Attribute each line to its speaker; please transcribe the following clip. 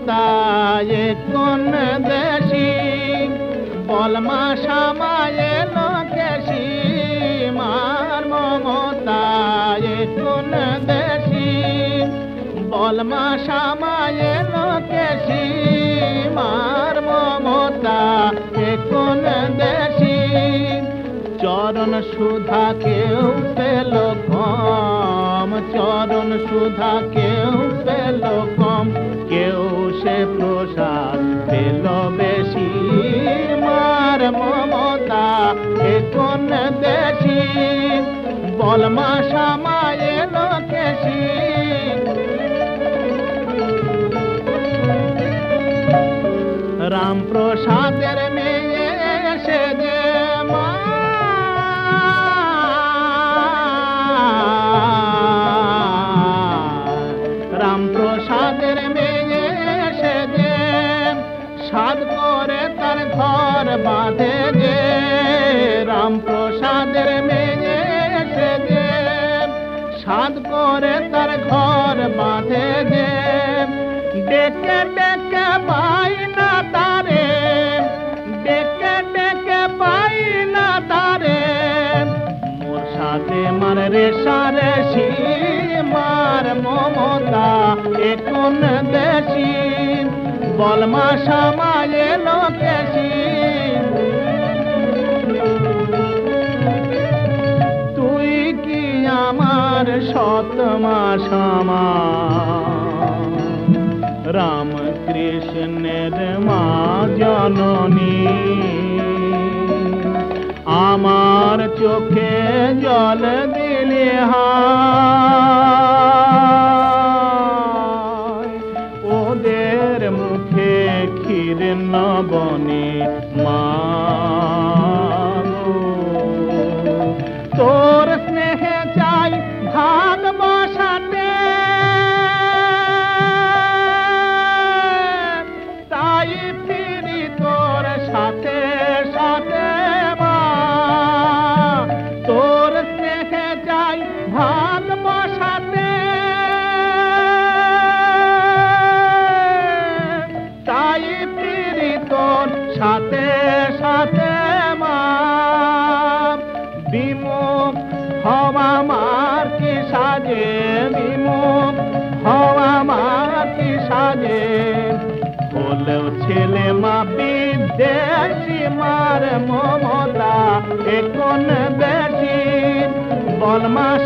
Speaker 1: মমতা এ কোন দেশি বলমা সামায়ে লোকেশি মার মমতা এ কোন দেশি বলমা সামায়ে লোকেশি মার মমতা এ কোন দেশি চরণ সুধা কেউ পেল কম চরণ সুধা কেউ পেল কম কেউ সে প্রসাদ পেল বেশি মার মমতা এ কোন দেশি বলমা সামায়ে লোকেশি রাম প্রসাদের মেয়ে এসে যে রাম প্রসাদের মেয়ে এসে যে সাধ করে তার ঘর বাঁধে যে রাম প্রসাদের মেয়ে এসে যে সাধ করে তার ঘর বাঁধে যে ডেকে ডেকে পাই না তারে ডেকে ডেকে পাই না তারে মোর সাথে মার রে সারে সি মার মমতা এ কোন দেশি বলমা সামায়ে লোকেশি তুই কি আমার সতমা সামা রাম কৃষ্ণের মা জননী আমার চোখে জল দিলে হায় ওদের মুখে ক্ষীর নবনে মা তোর স্নেহে চাই ভাগ বসাতে তাই ফিরি তোর সাথে সাথে মা তোর স্নেহে চাই ভাগ বসাতে তাই ফিরি তোর সাথে সাথে মা বিমুখ হওয়া মার কি সাজে বিমুখ হওয়া মার কি সাজে হলেও ছেলে মা বিদেশি মার মমতা এ কোন দেশি বলমা